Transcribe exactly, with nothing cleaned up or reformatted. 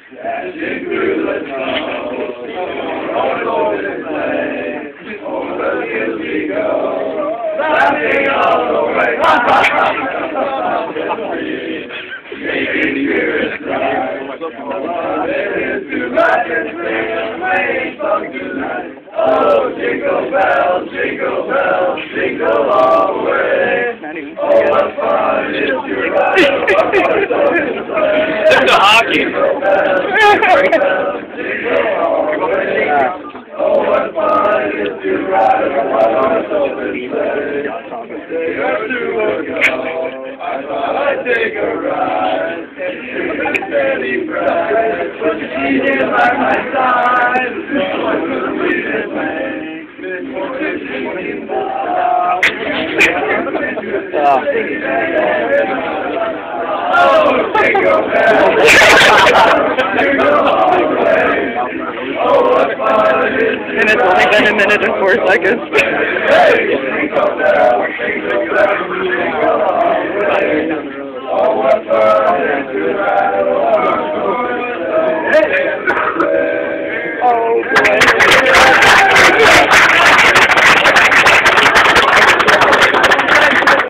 Dashing through the snow, rolling over the sleigh, over the hills we go, laughing all the way. Making spirits bright, there is to ride and sing a main song tonight. Oh, jingle bells, jingle bells, jingle all the way. Oh, what fun it is to ride a one-horse open sleigh. That's a hockey. Jingle bells, jingle bells, jingle all the way. Oh, what fun it is to ride a one-horse open sleigh. Where to go? I thought I'd take a ride. Steady bright, but she didn't like my side. This one could lead it back. This one could lead it back. Oh, jingle bells, jingle all the way. Oh, what fun it is. And it's only been a minute and four seconds. Hey, jingle bells, jingle bells, jingle all the way. Oh, what fun it is to ride a one-horse sleigh. Oh, boy.